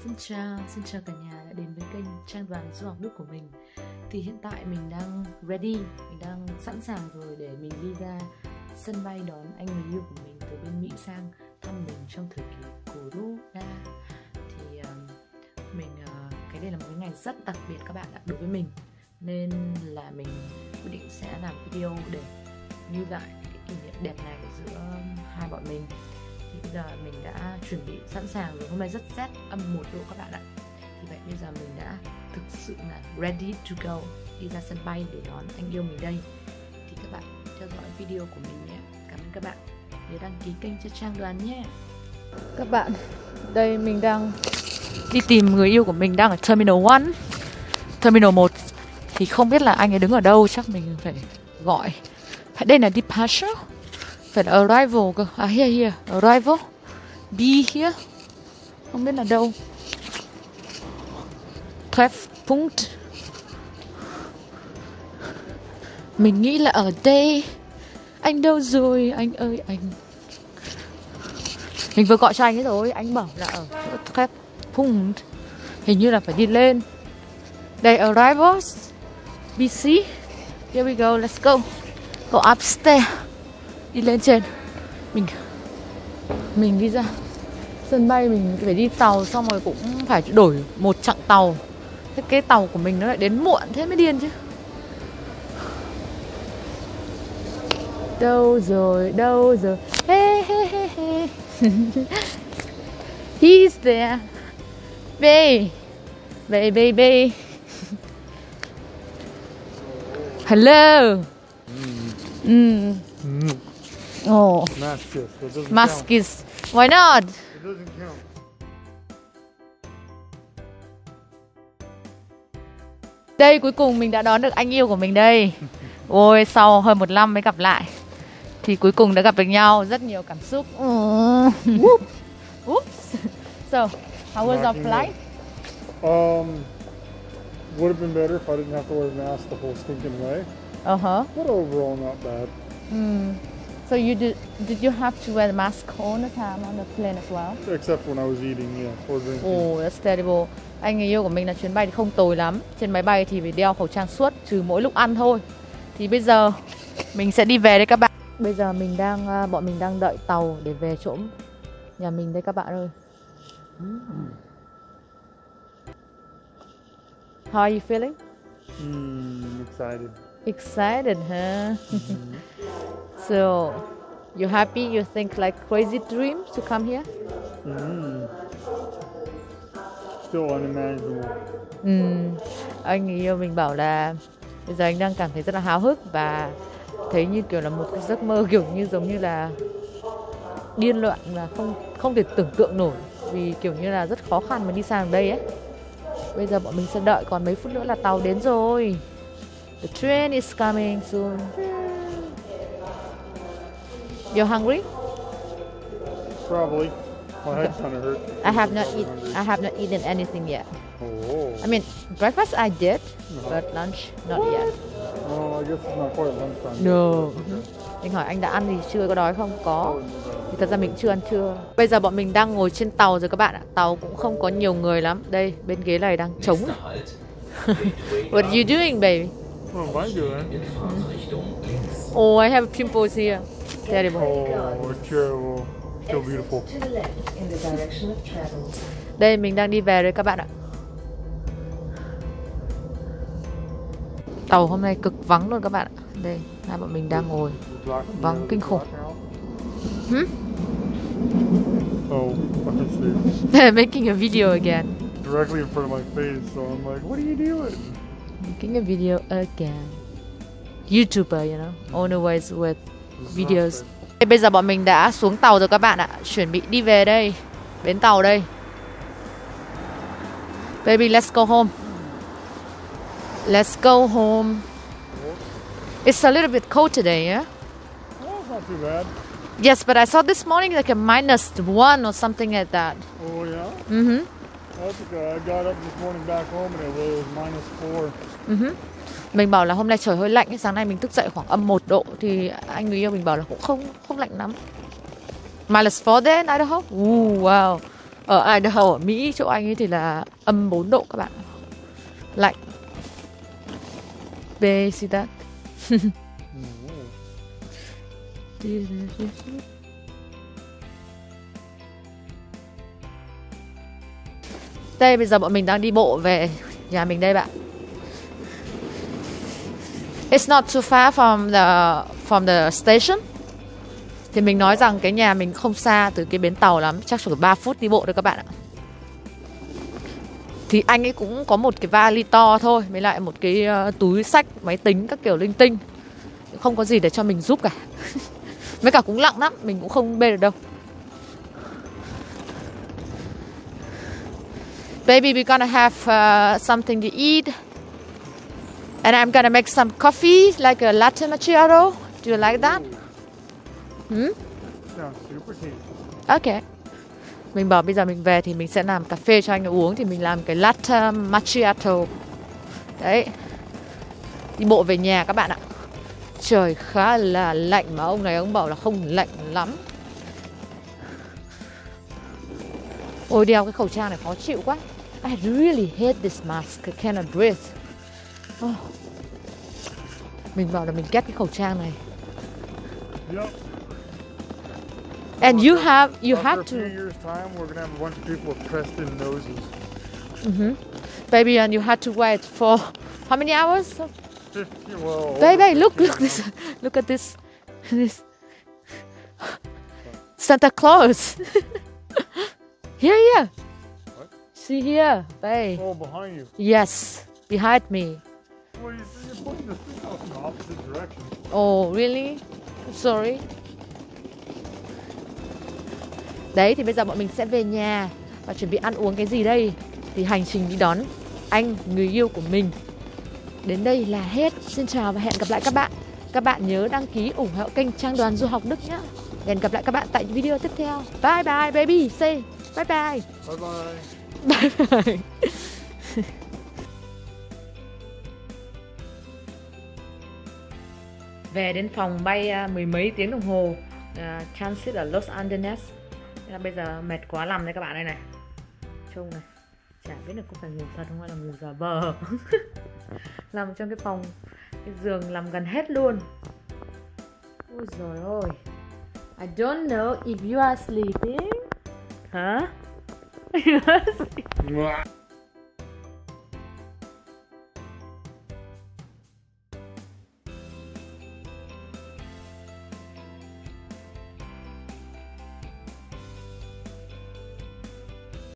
Xin chào cả nhà đã đến với kênh Trang Đoàn Du học Đức của mình. Thì hiện tại mình đang ready, mình đang sẵn sàng rồi để mình đi ra sân bay đón anh người yêu của mình từ bên Mỹ sang thăm mình trong thời kỳ Corona. Thì cái đây là một cái ngày rất đặc biệt các bạn ạ, đối với mình. Nên là mình quyết định sẽ làm video để lưu lại cái kỷ niệm đẹp này giữa hai bọn mình. Thì bây giờ mình đã chuẩn bị sẵn sàng rồi, hôm nay rất rét, âm 1 độ các bạn ạ. Thì vậy bây giờ mình đã thực sự là ready to go, đi ra sân bay để đón anh yêu mình đây. Thì các bạn theo dõi video của mình nhé. Cảm ơn các bạn, nhớ đăng ký kênh cho Trang Đoàn nhé. Các bạn, đây mình đang đi tìm người yêu của mình, đang ở Terminal 1. Terminal 1 thì không biết là anh ấy đứng ở đâu, chắc mình phải gọi. Đây là departure, phải là arrival cơ. À here, arrival. Be here. Không biết là đâu. Treffpunkt. Mình nghĩ là ở đây. Anh đâu rồi, anh ơi anh. Mình vừa gọi cho anh ấy rồi, anh bảo là ở Treffpunkt. Hình như là phải đi lên. Đây, arrivals. BC. Here we go, let's go. Go upstairs. Đi lên trên. Mình đi ra sân bay, mình phải đi tàu, xong rồi cũng phải đổi một chặng tàu. Thế cái tàu của mình nó lại đến muộn, thế mới điên chứ. Đâu rồi, đâu rồi. Hey, hey, hey, hey. He's there. Babe. Baby. Hello. Oh. Maskis. Why not? It doesn't count. Đây, cuối cùng mình đã đón được anh yêu của mình đây. Ôi, sau hơn 1 năm mới gặp lại. Thì cuối cùng đã gặp được nhau, rất nhiều cảm xúc. Oops. So, how was our flight? Would have been better if I didn't have to wear a mask the whole stinking way. But overall, not bad. So did you have to wear the mask all the time on the plane as well? Except when I was eating, yeah, or drinking. Oh, that's terrible. Anh người yêu của mình là chuyến bay thì không tồi lắm. Trên máy bay thì phải đeo khẩu trang suốt, trừ mỗi lúc ăn thôi. Thì bây giờ mình sẽ đi về đây các bạn. Bây giờ bọn mình đang đợi tàu để về chỗ nhà mình đây các bạn ơi. How are you feeling? Excited. Excited, huh? So, you happy? You think like crazy dreams to come here? Still unimaginable. Anh người yêu mình bảo là bây giờ anh đang cảm thấy rất là háo hức và thấy như kiểu là một cái giấc mơ, kiểu như giống như là điên loạn, là không thể tưởng tượng nổi, vì kiểu như là rất khó khăn mà đi sang đây ấy. Bây giờ bọn mình sẽ đợi, còn mấy phút nữa là tàu đến rồi. The train is coming soon. You're hungry? Probably. My head kind of hurt. I have not eaten anything yet. Oh. I mean, breakfast I did, but lunch not yet. Well, I guess it's not quite lunchtime. No. Anh hỏi anh đã ăn thì chưa, có đói không? Có. Thì thật ra mình chưa ăn trưa. Bây giờ bọn mình đang ngồi trên tàu rồi các bạn ạ. Tàu cũng không có nhiều người lắm. Đây, bên ghế này đang trống. What are you doing, baby? What am I doing? Oh, I have pimples here. Terrible. Oh, terrible. Still beautiful. Đây, mình đang đi về rồi các bạn ạ. Tàu hôm nay cực vắng luôn các bạn ạ. Đây, hai bọn mình đang ngồi vắng kinh khủng. Oh, I see. Making a video again. Directly in front of my face, so I'm like, what are you doing? Making a video again. YouTuber, you know, always with videos. Bây giờ bọn mình đã xuống tàu rồi các bạn ạ. Chuẩn bị đi về đây. Bến tàu đây. Baby, let's go home. Let's go home. It's a little bit cold today, yeah? Oh, it's not too bad. Yes, but I saw this morning like a -1 or something like that. Oh, yeah? Mm-hmm. That's okay. I got up this morning back home and it was -4. Mình bảo là hôm nay trời hơi lạnh, sáng nay mình thức dậy khoảng âm 1 độ thì anh người yêu mình bảo là cũng không lạnh lắm. -4 there in Idaho? Ooh, wow. Ở Idaho, ở Mỹ, chỗ anh ấy thì là âm 4 độ các bạn. Lạnh. Babe, see that? Đây, bây giờ bọn mình đang đi bộ về nhà mình đây bạn. It's not too far from the station. Thì mình nói rằng cái nhà mình không xa từ cái bến tàu lắm, chắc chỉ 3 phút đi bộ thôi các bạn ạ. Thì anh ấy cũng có một cái vali to thôi, với lại một cái túi xách máy tính các kiểu linh tinh. Không có gì để cho mình giúp cả. Với cả cũng lặng lắm, mình cũng không bê được đâu. Baby, we're gonna have something to eat. And I'm gonna make some coffee, like a latte macchiato. Do you like that? Sounds super tasty. Ok. Mình bảo bây giờ mình về thì mình sẽ làm cà phê cho anh ấy uống. Thì mình làm cái latte macchiato. Đấy. Đi bộ về nhà các bạn ạ. Trời khá là lạnh mà ông này ông bảo là không lạnh lắm. Ôi đeo cái khẩu trang này khó chịu quá. I really hate this mask. I cannot breathe. Oh. Mình bảo là mình ghét cái khẩu trang này. Yep. And you have to. For a few years' time, we're gonna have a bunch of people with pressed in noses. Baby, and you had to wait for how many hours? 50, well. Baby, look at this. Santa Claus. Here. What? See here, babe. Oh, behind you. Yes, behind me. Well, you're pointing the thing out in the opposite direction. Oh, really? Sorry. Đấy, thì bây giờ bọn mình sẽ về nhà và chuẩn bị ăn uống cái gì đây? Thì hành trình đi đón anh, người yêu của mình đến đây là hết. Xin chào và hẹn gặp lại các bạn. Các bạn nhớ đăng ký ủng hộ kênh Trang Đoàn Du học Đức nhé. Hẹn gặp lại các bạn tại video tiếp theo. Bye bye baby, say bye bye. Bye bye. Bye bye. Về đến phòng bay mười mấy tiếng đồng hồ, transit ở Los Angeles. Nên là bây giờ mệt quá nằm đây các bạn đây này. Trông này, chả biết là có phải ngủ thật không hay là ngủ giả vờ. Nằm trong cái phòng, cái giường nằm gần hết luôn. Ôi giời ơi, I don't know if you are sleeping. Hả?